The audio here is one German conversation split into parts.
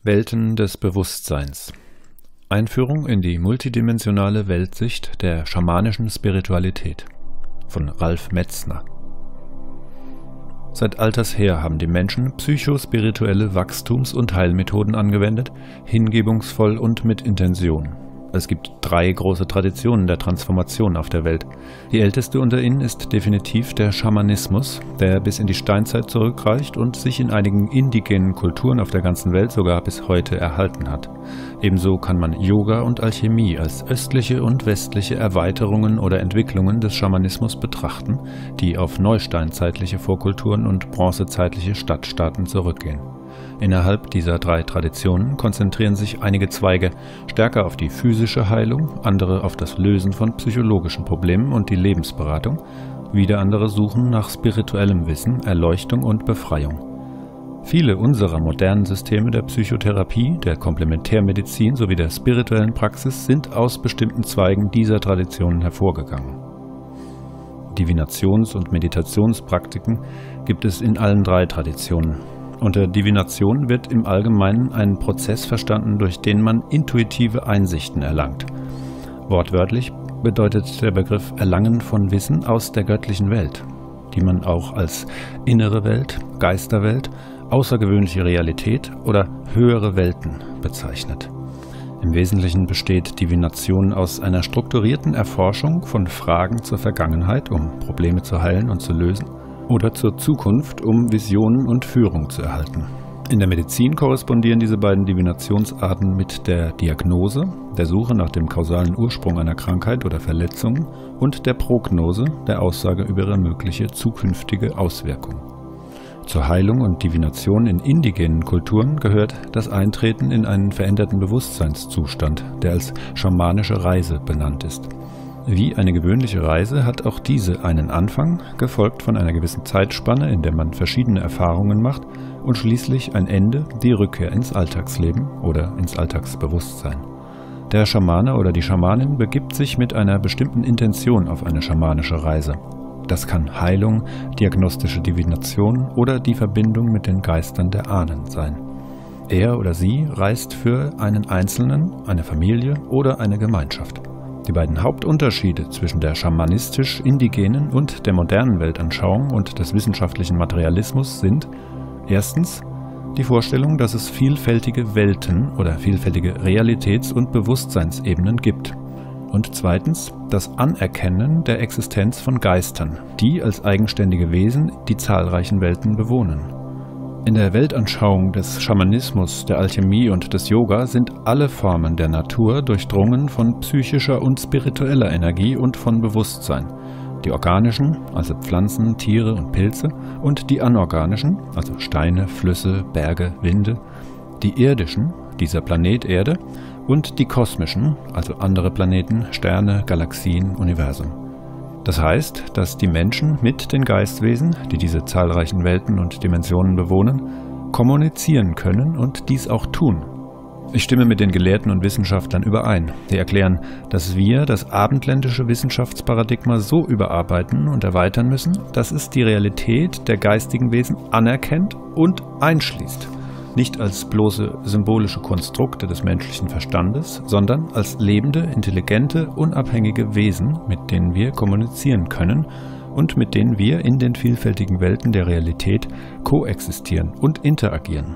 Welten des Bewusstseins. Einführung in die multidimensionale Weltsicht der schamanischen Spiritualität von Ralf Metzner. Seit alters her haben die Menschen psychospirituelle Wachstums- und Heilmethoden angewendet, hingebungsvoll und mit Intention. Es gibt 3 große Traditionen der Transformation auf der Welt. Die älteste unter ihnen ist definitiv der Schamanismus, der bis in die Steinzeit zurückreicht und sich in einigen indigenen Kulturen auf der ganzen Welt sogar bis heute erhalten hat. Ebenso kann man Yoga und Alchemie als östliche und westliche Erweiterungen oder Entwicklungen des Schamanismus betrachten, die auf neusteinzeitliche Vorkulturen und bronzezeitliche Stadtstaaten zurückgehen. Innerhalb dieser 3 Traditionen konzentrieren sich einige Zweige stärker auf die physische Heilung, andere auf das Lösen von psychologischen Problemen und die Lebensberatung, wieder andere suchen nach spirituellem Wissen, Erleuchtung und Befreiung. Viele unserer modernen Systeme der Psychotherapie, der Komplementärmedizin sowie der spirituellen Praxis sind aus bestimmten Zweigen dieser Traditionen hervorgegangen. Divinations- und Meditationspraktiken gibt es in allen 3 Traditionen. Unter Divination wird im Allgemeinen ein Prozess verstanden, durch den man intuitive Einsichten erlangt. Wortwörtlich bedeutet der Begriff Erlangen von Wissen aus der göttlichen Welt, die man auch als innere Welt, Geisterwelt, außergewöhnliche Realität oder höhere Welten bezeichnet. Im Wesentlichen besteht Divination aus einer strukturierten Erforschung von Fragen zur Vergangenheit, um Probleme zu heilen und zu lösen, oder zur Zukunft, um Visionen und Führung zu erhalten. In der Medizin korrespondieren diese beiden Divinationsarten mit der Diagnose, der Suche nach dem kausalen Ursprung einer Krankheit oder Verletzung und der Prognose, der Aussage über ihre mögliche zukünftige Auswirkung. Zur Heilung und Divination in indigenen Kulturen gehört das Eintreten in einen veränderten Bewusstseinszustand, der als schamanische Reise benannt ist. Wie eine gewöhnliche Reise hat auch diese einen Anfang, gefolgt von einer gewissen Zeitspanne, in der man verschiedene Erfahrungen macht und schließlich ein Ende, die Rückkehr ins Alltagsleben oder ins Alltagsbewusstsein. Der Schamane oder die Schamanin begibt sich mit einer bestimmten Intention auf eine schamanische Reise. Das kann Heilung, diagnostische Divination oder die Verbindung mit den Geistern der Ahnen sein. Er oder sie reist für einen Einzelnen, eine Familie oder eine Gemeinschaft. Die beiden Hauptunterschiede zwischen der schamanistisch-indigenen und der modernen Weltanschauung und des wissenschaftlichen Materialismus sind: erstens die Vorstellung, dass es vielfältige Welten oder vielfältige Realitäts- und Bewusstseinsebenen gibt. Und zweitens das Anerkennen der Existenz von Geistern, die als eigenständige Wesen die zahlreichen Welten bewohnen. In der Weltanschauung des Schamanismus, der Alchemie und des Yoga sind alle Formen der Natur durchdrungen von psychischer und spiritueller Energie und von Bewusstsein. Die organischen, also Pflanzen, Tiere und Pilze, und die anorganischen, also Steine, Flüsse, Berge, Winde, die irdischen, dieser Planet Erde, und die kosmischen, also andere Planeten, Sterne, Galaxien, Universum. Das heißt, dass die Menschen mit den Geistwesen, die diese zahlreichen Welten und Dimensionen bewohnen, kommunizieren können und dies auch tun. Ich stimme mit den Gelehrten und Wissenschaftlern überein, die erklären, dass wir das abendländische Wissenschaftsparadigma so überarbeiten und erweitern müssen, dass es die Realität der geistigen Wesen anerkennt und einschließt. Nicht als bloße symbolische Konstrukte des menschlichen Verstandes, sondern als lebende, intelligente, unabhängige Wesen, mit denen wir kommunizieren können und mit denen wir in den vielfältigen Welten der Realität koexistieren und interagieren.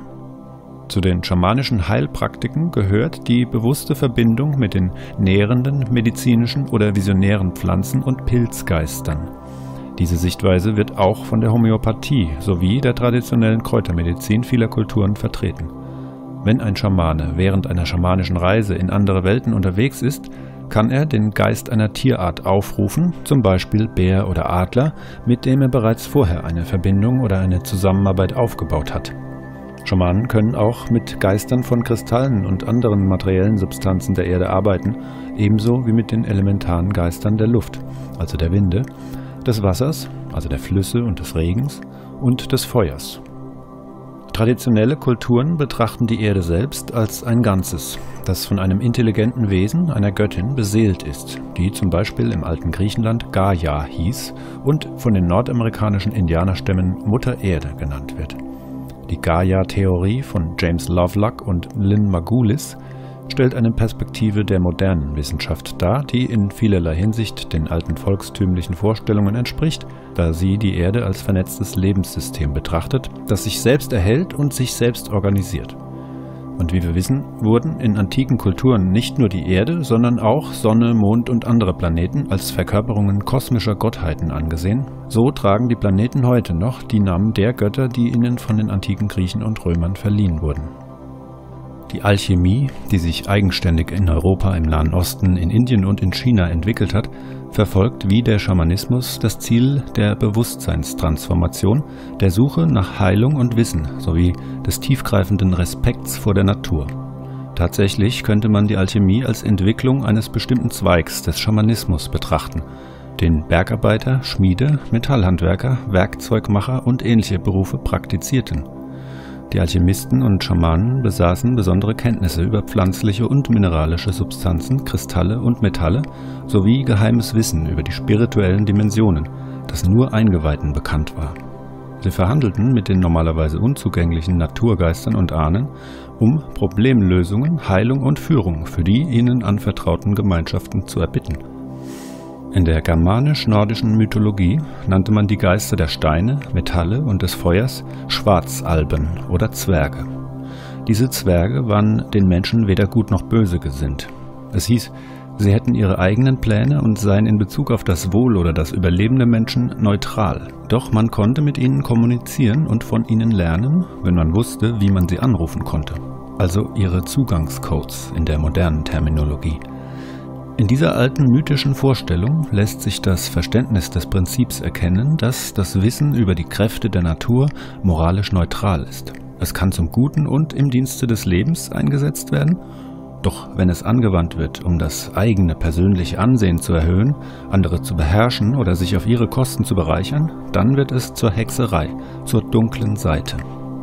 Zu den schamanischen Heilpraktiken gehört die bewusste Verbindung mit den nährenden, medizinischen oder visionären Pflanzen- und Pilzgeistern. Diese Sichtweise wird auch von der Homöopathie sowie der traditionellen Kräutermedizin vieler Kulturen vertreten. Wenn ein Schamane während einer schamanischen Reise in andere Welten unterwegs ist, kann er den Geist einer Tierart aufrufen, zum Beispiel Bär oder Adler, mit dem er bereits vorher eine Verbindung oder eine Zusammenarbeit aufgebaut hat. Schamanen können auch mit Geistern von Kristallen und anderen materiellen Substanzen der Erde arbeiten, ebenso wie mit den elementaren Geistern der Luft, also der Winde, des Wassers, also der Flüsse und des Regens, und des Feuers. Traditionelle Kulturen betrachten die Erde selbst als ein Ganzes, das von einem intelligenten Wesen, einer Göttin, beseelt ist, die zum Beispiel im alten Griechenland Gaia hieß und von den nordamerikanischen Indianerstämmen Mutter Erde genannt wird. Die Gaia-Theorie von James Lovelock und Lynn Margulis stellt eine Perspektive der modernen Wissenschaft dar, die in vielerlei Hinsicht den alten volkstümlichen Vorstellungen entspricht, da sie die Erde als vernetztes Lebenssystem betrachtet, das sich selbst erhält und sich selbst organisiert. Und wie wir wissen, wurden in antiken Kulturen nicht nur die Erde, sondern auch Sonne, Mond und andere Planeten als Verkörperungen kosmischer Gottheiten angesehen. So tragen die Planeten heute noch die Namen der Götter, die ihnen von den antiken Griechen und Römern verliehen wurden. Die Alchemie, die sich eigenständig in Europa, im Nahen Osten, in Indien und in China entwickelt hat, verfolgt wie der Schamanismus das Ziel der Bewusstseinstransformation, der Suche nach Heilung und Wissen sowie des tiefgreifenden Respekts vor der Natur. Tatsächlich könnte man die Alchemie als Entwicklung eines bestimmten Zweigs des Schamanismus betrachten, den Bergarbeiter, Schmiede, Metallhandwerker, Werkzeugmacher und ähnliche Berufe praktizierten. Die Alchemisten und Schamanen besaßen besondere Kenntnisse über pflanzliche und mineralische Substanzen, Kristalle und Metalle sowie geheimes Wissen über die spirituellen Dimensionen, das nur Eingeweihten bekannt war. Sie verhandelten mit den normalerweise unzugänglichen Naturgeistern und Ahnen um Problemlösungen, Heilung und Führung für die ihnen anvertrauten Gemeinschaften zu erbitten. In der germanisch-nordischen Mythologie nannte man die Geister der Steine, Metalle und des Feuers Schwarzalben oder Zwerge. Diese Zwerge waren den Menschen weder gut noch böse gesinnt. Es hieß, sie hätten ihre eigenen Pläne und seien in Bezug auf das Wohl oder das Überleben der Menschen neutral. Doch man konnte mit ihnen kommunizieren und von ihnen lernen, wenn man wusste, wie man sie anrufen konnte. Also ihre Zugangscodes in der modernen Terminologie. In dieser alten mythischen Vorstellung lässt sich das Verständnis des Prinzips erkennen, dass das Wissen über die Kräfte der Natur moralisch neutral ist. Es kann zum Guten und im Dienste des Lebens eingesetzt werden, doch wenn es angewandt wird, um das eigene persönliche Ansehen zu erhöhen, andere zu beherrschen oder sich auf ihre Kosten zu bereichern, dann wird es zur Hexerei, zur dunklen Seite.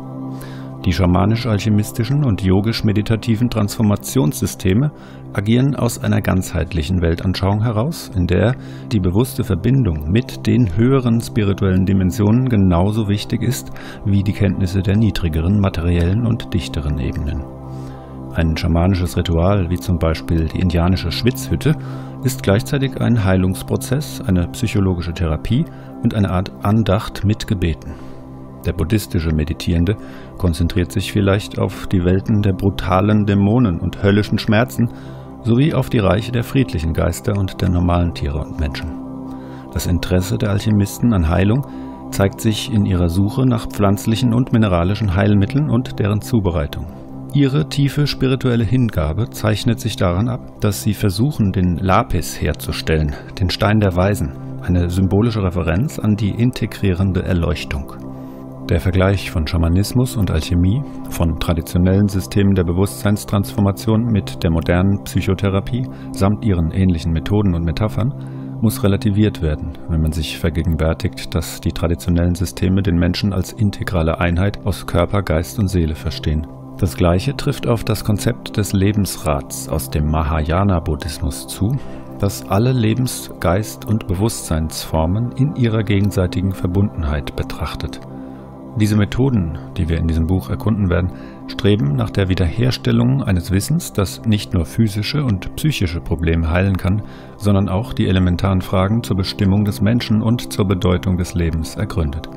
Die schamanisch-alchemistischen und yogisch-meditativen Transformationssysteme agieren aus einer ganzheitlichen Weltanschauung heraus, in der die bewusste Verbindung mit den höheren spirituellen Dimensionen genauso wichtig ist wie die Kenntnisse der niedrigeren materiellen und dichteren Ebenen. Ein schamanisches Ritual, wie zum Beispiel die indianische Schwitzhütte, ist gleichzeitig ein Heilungsprozess, eine psychologische Therapie und eine Art Andacht mit Gebeten. Der buddhistische Meditierende konzentriert sich vielleicht auf die Welten der brutalen Dämonen und höllischen Schmerzen sowie auf die Reiche der friedlichen Geister und der normalen Tiere und Menschen. Das Interesse der Alchemisten an Heilung zeigt sich in ihrer Suche nach pflanzlichen und mineralischen Heilmitteln und deren Zubereitung. Ihre tiefe spirituelle Hingabe zeichnet sich daran ab, dass sie versuchen, den Lapis herzustellen, den Stein der Weisen, eine symbolische Referenz an die integrierende Erleuchtung. Der Vergleich von Schamanismus und Alchemie, von traditionellen Systemen der Bewusstseinstransformation mit der modernen Psychotherapie samt ihren ähnlichen Methoden und Metaphern, muss relativiert werden, wenn man sich vergegenwärtigt, dass die traditionellen Systeme den Menschen als integrale Einheit aus Körper, Geist und Seele verstehen. Das Gleiche trifft auf das Konzept des Lebensrats aus dem Mahayana-Buddhismus zu, das alle Lebens-, Geist- und Bewusstseinsformen in ihrer gegenseitigen Verbundenheit betrachtet. Diese Methoden, die wir in diesem Buch erkunden werden, streben nach der Wiederherstellung eines Wissens, das nicht nur physische und psychische Probleme heilen kann, sondern auch die elementaren Fragen zur Bestimmung des Menschen und zur Bedeutung des Lebens ergründet.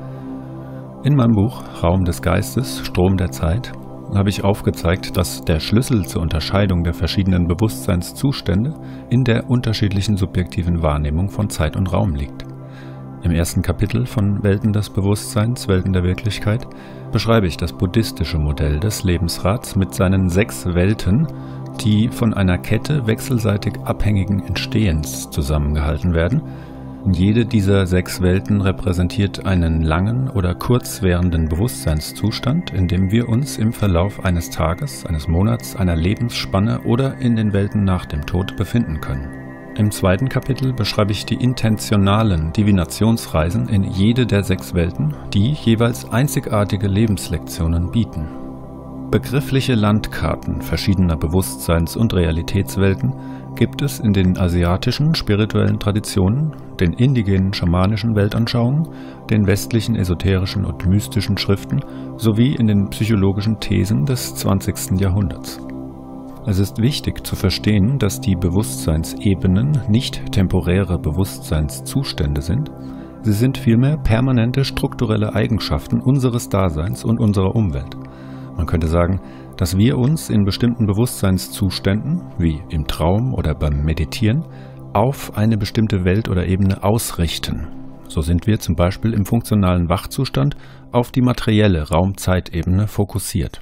In meinem Buch Raum des Geistes, Strom der Zeit habe ich aufgezeigt, dass der Schlüssel zur Unterscheidung der verschiedenen Bewusstseinszustände in der unterschiedlichen subjektiven Wahrnehmung von Zeit und Raum liegt. Im ersten Kapitel von Welten des Bewusstseins, Welten der Wirklichkeit beschreibe ich das buddhistische Modell des Lebensrats mit seinen 6 Welten, die von einer Kette wechselseitig abhängigen Entstehens zusammengehalten werden. Jede dieser 6 Welten repräsentiert einen langen oder kurzwährenden Bewusstseinszustand, in dem wir uns im Verlauf eines Tages, eines Monats, einer Lebensspanne oder in den Welten nach dem Tod befinden können. Im zweiten Kapitel beschreibe ich die intentionalen Divinationsreisen in jede der 6 Welten, die jeweils einzigartige Lebenslektionen bieten. Begriffliche Landkarten verschiedener Bewusstseins- und Realitätswelten gibt es in den asiatischen spirituellen Traditionen, den indigenen schamanischen Weltanschauungen, den westlichen esoterischen und mystischen Schriften sowie in den psychologischen Thesen des 20. Jahrhunderts. Es ist wichtig zu verstehen, dass die Bewusstseinsebenen nicht temporäre Bewusstseinszustände sind, sie sind vielmehr permanente strukturelle Eigenschaften unseres Daseins und unserer Umwelt. Man könnte sagen, dass wir uns in bestimmten Bewusstseinszuständen, wie im Traum oder beim Meditieren, auf eine bestimmte Welt oder Ebene ausrichten. So sind wir zum Beispiel im funktionalen Wachzustand auf die materielle Raum-Zeit-Ebene fokussiert.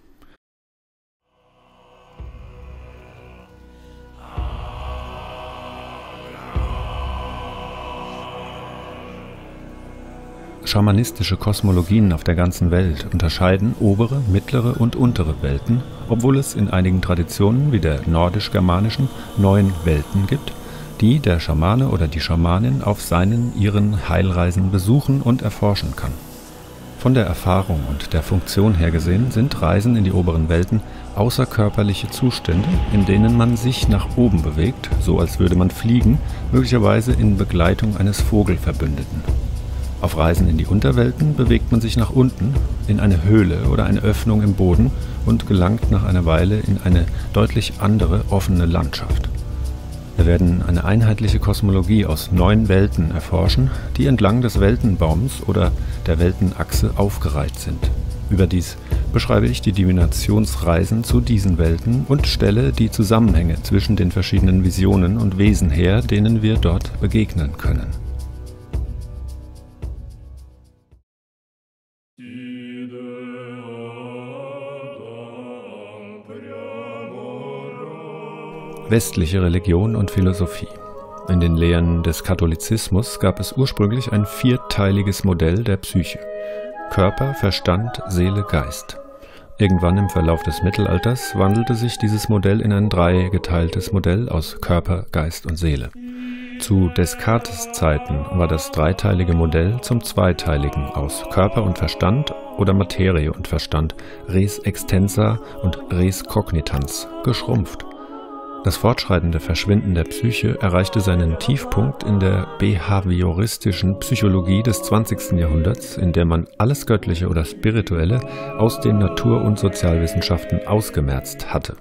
Schamanistische Kosmologien auf der ganzen Welt unterscheiden obere, mittlere und untere Welten, obwohl es in einigen Traditionen wie der nordisch-germanischen 9 Welten gibt, die der Schamane oder die Schamanin auf ihren Heilreisen besuchen und erforschen kann. Von der Erfahrung und der Funktion her gesehen sind Reisen in die oberen Welten außerkörperliche Zustände, in denen man sich nach oben bewegt, so als würde man fliegen, möglicherweise in Begleitung eines Vogelverbündeten. Auf Reisen in die Unterwelten bewegt man sich nach unten, in eine Höhle oder eine Öffnung im Boden und gelangt nach einer Weile in eine deutlich andere, offene Landschaft. Wir werden eine einheitliche Kosmologie aus 9 Welten erforschen, die entlang des Weltenbaums oder der Weltenachse aufgereiht sind. Überdies beschreibe ich die Divinationsreisen zu diesen Welten und stelle die Zusammenhänge zwischen den verschiedenen Visionen und Wesen her, denen wir dort begegnen können. Westliche Religion und Philosophie. In den Lehren des Katholizismus gab es ursprünglich ein 4-teiliges Modell der Psyche: Körper, Verstand, Seele, Geist. Irgendwann im Verlauf des Mittelalters wandelte sich dieses Modell in ein 3-geteiltes Modell aus Körper, Geist und Seele. Zu Descartes' Zeiten war das 3-teilige Modell zum 2-teiligen aus Körper und Verstand oder Materie und Verstand, res extensa und res cognitans, geschrumpft. Das fortschreitende Verschwinden der Psyche erreichte seinen Tiefpunkt in der behavioristischen Psychologie des 20. Jahrhunderts, in der man alles Göttliche oder Spirituelle aus den Natur- und Sozialwissenschaften ausgemerzt hatte.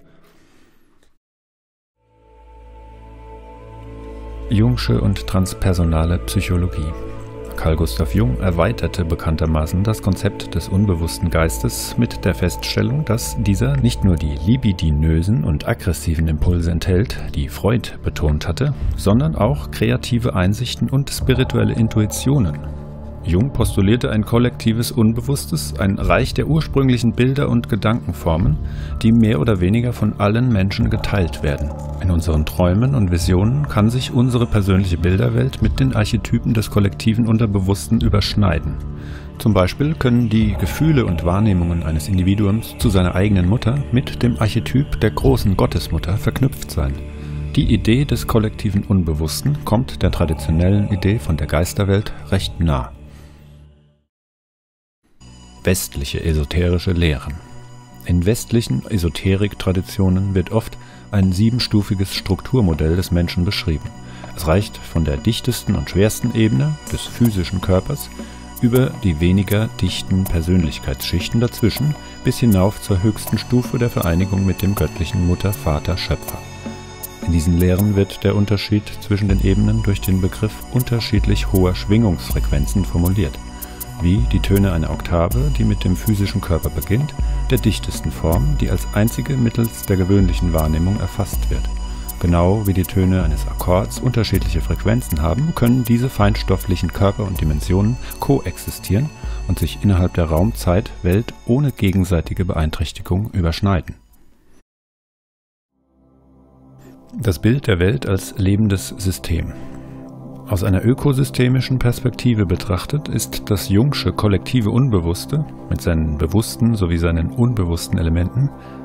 Jungsche und transpersonale Psychologie. Carl Gustav Jung erweiterte bekanntermaßen das Konzept des unbewussten Geistes mit der Feststellung, dass dieser nicht nur die libidinösen und aggressiven Impulse enthält, die Freud betont hatte, sondern auch kreative Einsichten und spirituelle Intuitionen. Jung postulierte ein kollektives Unbewusstes, ein Reich der ursprünglichen Bilder und Gedankenformen, die mehr oder weniger von allen Menschen geteilt werden. In unseren Träumen und Visionen kann sich unsere persönliche Bilderwelt mit den Archetypen des kollektiven Unterbewussten überschneiden. Zum Beispiel können die Gefühle und Wahrnehmungen eines Individuums zu seiner eigenen Mutter mit dem Archetyp der großen Gottesmutter verknüpft sein. Die Idee des kollektiven Unbewussten kommt der traditionellen Idee von der Geisterwelt recht nah. Westliche esoterische Lehren. In westlichen Esoterik-Traditionen wird oft ein 7-stufiges Strukturmodell des Menschen beschrieben. Es reicht von der dichtesten und schwersten Ebene des physischen Körpers über die weniger dichten Persönlichkeitsschichten dazwischen bis hinauf zur höchsten Stufe der Vereinigung mit dem göttlichen Mutter, Vater, Schöpfer. In diesen Lehren wird der Unterschied zwischen den Ebenen durch den Begriff unterschiedlich hoher Schwingungsfrequenzen formuliert, wie die Töne einer Oktave, die mit dem physischen Körper beginnt, der dichtesten Form, die als einzige mittels der gewöhnlichen Wahrnehmung erfasst wird. Genau wie die Töne eines Akkords unterschiedliche Frequenzen haben, können diese feinstofflichen Körper und Dimensionen koexistieren und sich innerhalb der Raum-Zeit-Welt ohne gegenseitige Beeinträchtigung überschneiden. Das Bild der Welt als lebendes System. Aus einer ökosystemischen Perspektive betrachtet ist das Jungsche kollektive Unbewusste mit seinen bewussten sowie seinen unbewussten Elementen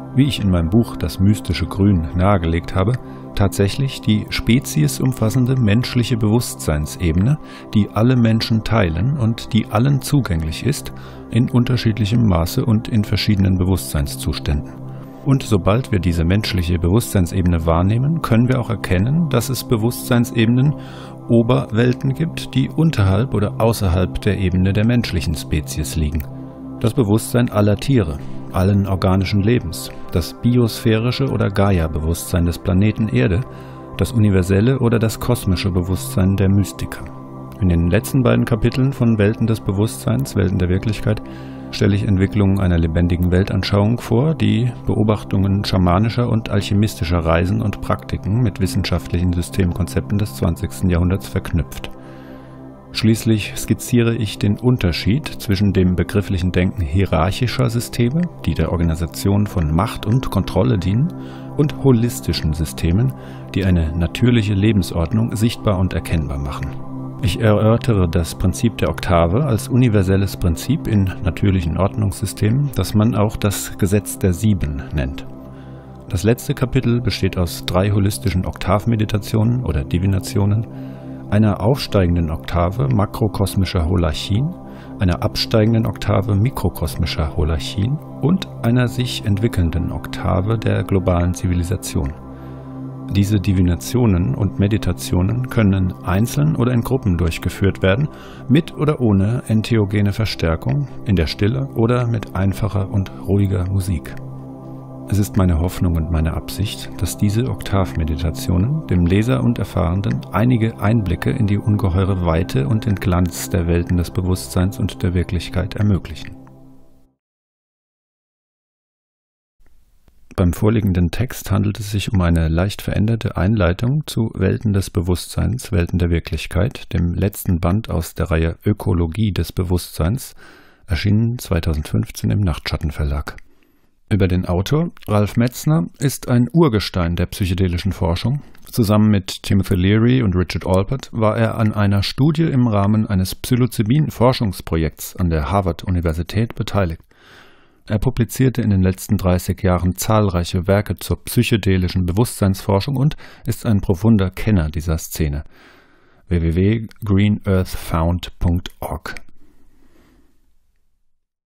wie ich in meinem Buch Das mystische Grün nahegelegt habe, tatsächlich die speziesumfassende menschliche Bewusstseinsebene, die alle Menschen teilen und die allen zugänglich ist, in unterschiedlichem Maße und in verschiedenen Bewusstseinszuständen. Und sobald wir diese menschliche Bewusstseinsebene wahrnehmen, können wir auch erkennen, dass es Bewusstseinsebenen, Oberwelten gibt, die unterhalb oder außerhalb der Ebene der menschlichen Spezies liegen. Das Bewusstsein aller Tiere, allen organischen Lebens, das biosphärische oder Gaia-Bewusstsein des Planeten Erde, das universelle oder das kosmische Bewusstsein der Mystiker. In den letzten beiden Kapiteln von Welten des Bewusstseins, Welten der Wirklichkeit, stelle ich Entwicklungen einer lebendigen Weltanschauung vor, die Beobachtungen schamanischer und alchemistischer Reisen und Praktiken mit wissenschaftlichen Systemkonzepten des 20. Jahrhunderts verknüpft. Schließlich skizziere ich den Unterschied zwischen dem begrifflichen Denken hierarchischer Systeme, die der Organisation von Macht und Kontrolle dienen, und holistischen Systemen, die eine natürliche Lebensordnung sichtbar und erkennbar machen. Ich erörtere das Prinzip der Oktave als universelles Prinzip in natürlichen Ordnungssystemen, das man auch das Gesetz der 7 nennt. Das letzte Kapitel besteht aus 3 holistischen Oktavmeditationen oder Divinationen, einer aufsteigenden Oktave makrokosmischer Holarchien, einer absteigenden Oktave mikrokosmischer Holarchien und einer sich entwickelnden Oktave der globalen Zivilisation. Diese Divinationen und Meditationen können einzeln oder in Gruppen durchgeführt werden, mit oder ohne entheogene Verstärkung, in der Stille oder mit einfacher und ruhiger Musik. Es ist meine Hoffnung und meine Absicht, dass diese Oktavmeditationen dem Leser und Erfahrenden einige Einblicke in die ungeheure Weite und den Glanz der Welten des Bewusstseins und der Wirklichkeit ermöglichen. Beim vorliegenden Text handelt es sich um eine leicht veränderte Einleitung zu Welten des Bewusstseins, Welten der Wirklichkeit, dem letzten Band aus der Reihe Ökologie des Bewusstseins, erschienen 2015 im Nachtschattenverlag. Über den Autor, Ralph Metzner, ist ein Urgestein der psychedelischen Forschung. Zusammen mit Timothy Leary und Richard Alpert war er an einer Studie im Rahmen eines Psilocybin-Forschungsprojekts an der Harvard-Universität beteiligt. Er publizierte in den letzten 30 Jahren zahlreiche Werke zur psychedelischen Bewusstseinsforschung und ist ein profunder Kenner dieser Szene. www.greenearthfound.org